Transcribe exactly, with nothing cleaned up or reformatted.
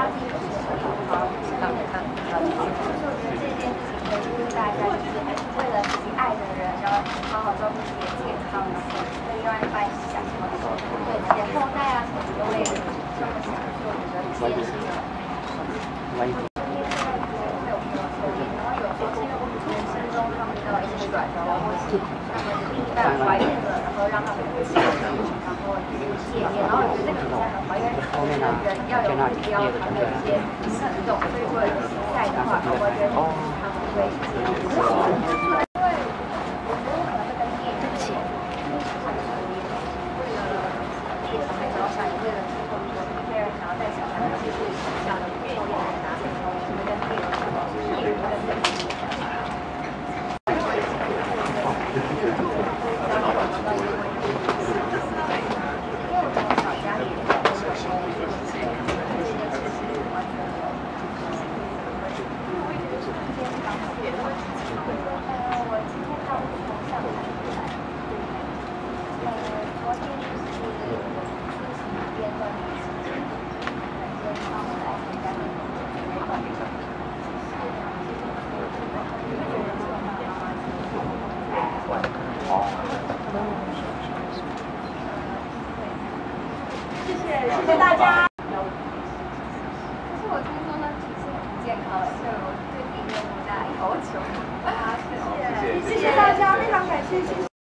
他自己本身是很好，当然他呃，所以我觉得这件事情可以鼓励大家，就是为了自己爱的人，然后好好照顾自己的健康，然后对另外一半想，然后对自己的后代啊什么都会这么想，所以我觉得这件事情。身边现在觉得会有朋友抽烟，然后有时候是因为人生中他们遇到一些转折，或是他们另一半怀孕了，然后让他们有戒烟，然后就是戒烟，然后我觉得这个比较很好，因为人要有目标，还有一些行动，所以如果有比赛的话，我觉得他们会戒烟。因为我觉得可能会跟电影，对不起，为了自己的小孩着想，也为了之后如果一个人想要带小孩，其实想的不抽烟来拿什么，我们跟电影，电影跟电影。谢谢，谢谢大家。